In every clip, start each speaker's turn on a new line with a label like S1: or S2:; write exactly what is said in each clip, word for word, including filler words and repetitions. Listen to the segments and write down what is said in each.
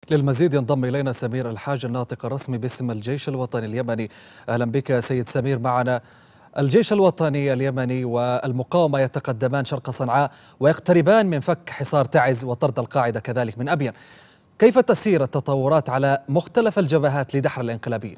S1: للمزيد ينضم إلينا سمير الحاج الناطق الرسمي باسم الجيش الوطني اليمني. أهلا بك سيد سمير معنا. الجيش الوطني اليمني والمقاومة يتقدمان شرق صنعاء ويقتربان من فك حصار تعز وطرد القاعدة كذلك من أبين. كيف تسير التطورات على مختلف الجبهات لدحر الانقلابيين؟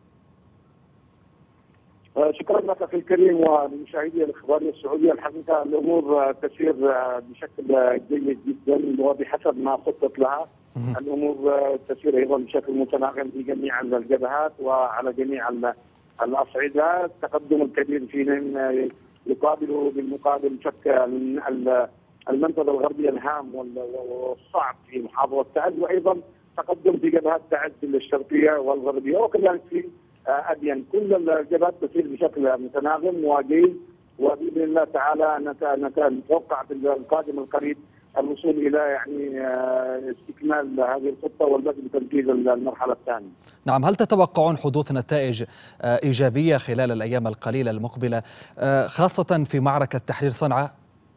S2: شكرا لك اخي الكريم ولمشاهدي الاخباريه السعوديه. الحقيقه الامور تسير بشكل جيد جدا وبحسب ما خطط لها. الامور تسير ايضا بشكل متناغم في جميع الجبهات وعلى جميع الاصعده. التقدم الكبير فيهم يقابل بالمقابل فك المنطقه الغربيه الهام والصعب في محافظه تعز، وايضا تقدم في جبهات تعز الشرقيه والغربيه وكذلك في أبين. كل الجبهات تسير بشكل متناغم وجيد، وباذن الله تعالى نتوقع في القادم القريب الوصول الى يعني استكمال هذه الخطه والبدء بتنفيذ المرحله الثانيه.
S1: نعم، هل تتوقعون حدوث نتائج ايجابيه خلال الايام القليله المقبله خاصه في معركه تحرير صنعاء؟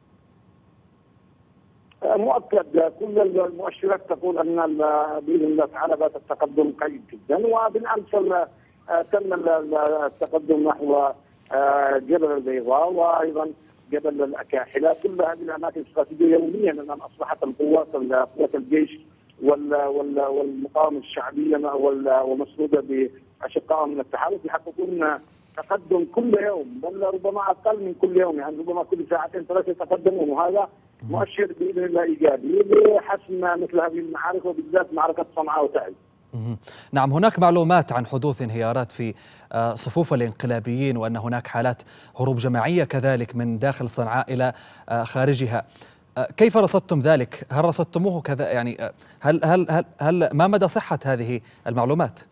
S2: مؤكد، كل المؤشرات تقول ان باذن الله تعالى بات التقدم قريب جدا، وبالامس تم التقدم نحو جبل البيضاء وايضا جبل الاكاحله. كل هذه الاماكن استراتيجيه يوميا الان اصبحت القوات قوات الجيش والمقاومه الشعبيه ومسنوده باشقائهم من التحالف يحققون تقدم كل يوم، بل ربما اقل من كل يوم، يعني ربما كل ساعتين ثلاثه يتقدمون، وهذا مؤشر باذن الله ايجابي لحسم مثل هذه المعارك وبالذات معركه صنعاء وتعز.
S1: نعم، هناك معلومات عن حدوث انهيارات في صفوف الانقلابيين وأن هناك حالات هروب جماعية كذلك من داخل صنعاء إلى خارجها. كيف رصدتم ذلك؟ هل رصدتموه كذا؟ يعني هل هل هل, هل ما مدى صحة هذه المعلومات؟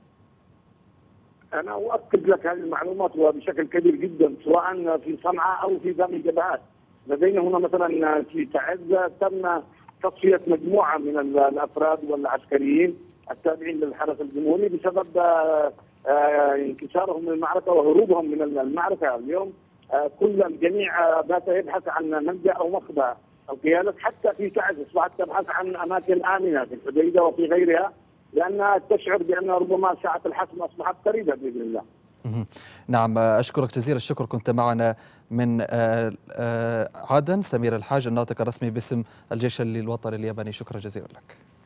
S2: أنا أؤكد لك هذه المعلومات وبشكل كبير جدا، سواء في صنعاء أو في باقي الجبهات. لدينا هنا مثلا في تعز تم تصفية مجموعة من الأفراد والعسكريين التابعين للحرس الجمهوري بسبب انكسارهم من المعركه وهروبهم من المعركه. اليوم كل الجميع بات يبحث عن ملجا او مخبأ. القيادات حتى في تعز اصبحت تبحث عن اماكن امنه في الحديده وفي غيرها، لانها تشعر بان ربما ساعه الحسم اصبحت قريبه باذن الله.
S1: نعم، أشكرك جزيل الشكر. كنت معنا من عدن سمير الحاج الناطق الرسمي باسم الجيش الوطني اليمني. شكرا جزيلا لك.